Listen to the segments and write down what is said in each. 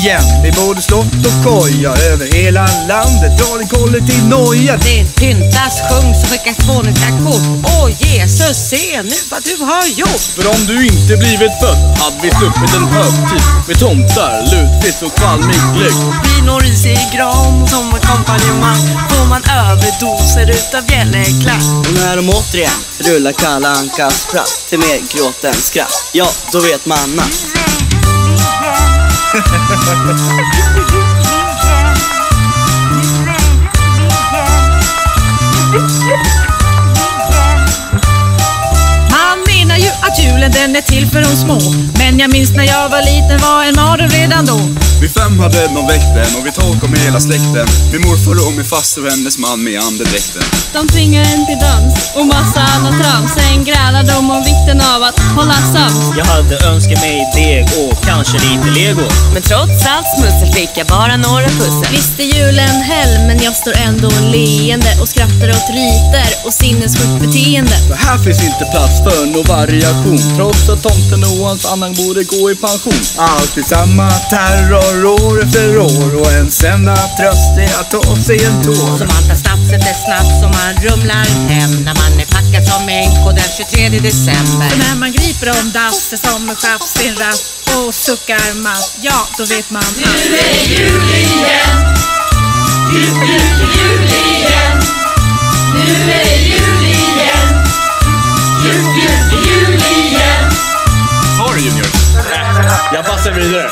igen. Vi borde slått och koja över hela landet. Dra en kollektiv noja. Det pyntas, sjungs och skickas tvåniga kort. Åh Jesus, se nu vad du har gjort. För om du inte blivit född hade vi sluppit en högtid med tomtar, lutfisk och kvalmig glögg. Vin och ris i gran som en kompanjemang. Får man överdoser utav gälleklack. Och när de återigen rullar Kalle Ankas pratt till mer gråt än skratt, ja då vet man att man menar ju att julen den är till för de små. Men jag minns när jag var liten var en mardröm redan då. Vid 5 hade någon väkten och vi tog om hela släkten. Min morfar och min faster och hennes man med andedräkten. De tvingade en till dans och massa annat trams. Sen grälade de om vikten av att hålla sams. Jag hade önskat mig deg och kanske lite lego. Men trots allt smussel fick jag bara några pussel. Visst är julen hell, men jag står ändå leende och skrattar åt riter och sinnessjukt beteende. För här finns inte plats för någon variation, trots att tomten och hans annan borde gå i pension. Alltid samma terror år efter år. Och en enda tröst är att ta sig en tår. Så man tar snaps efter snaps och man rumlar hem. När man är packad som änko den 23 december. För när man griper om dasset som en chaps i en rapp och suckar matt, ja då vet man att nu är jul igen. Jul igen. Nu är jul igen. Jul igen. Ta det Junior. Jag passar vidare.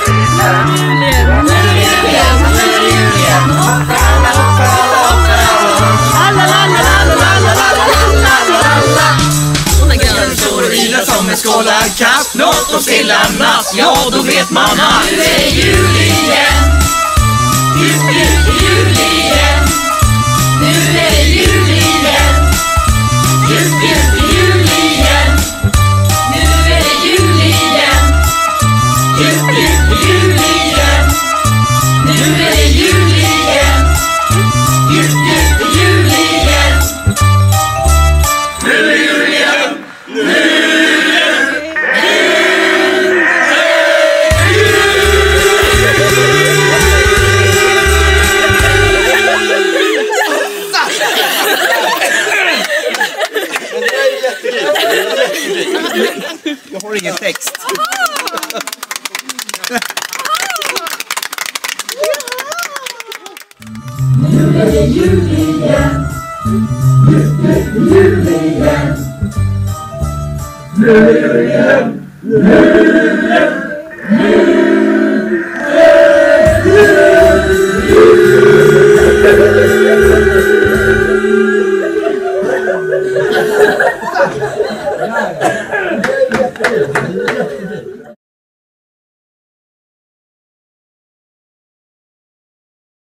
Som en skålad katt, något och stilla natt, ja då vet man att nu är jul igen. Jul igen. Nu är jul igen. Jul igen. Nu är jul igen. Jul igen. Nu är jul igen. Jul igen. Nu är jul igen. Jag har ingen text. Nu är det jul igen. Jul igen. Nu är det jul igen. Nu är det jul.